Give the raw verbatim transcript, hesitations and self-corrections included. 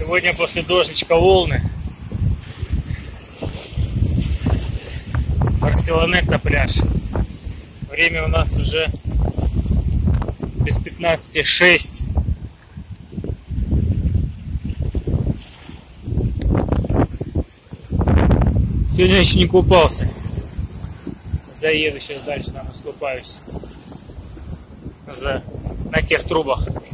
Сегодня после дождичка волны. Барселонетта пляж. Время у нас уже без пятнадцати шесть. Сегодня еще не купался. Заеду сейчас дальше, там искупаюсь за, на тех трубах.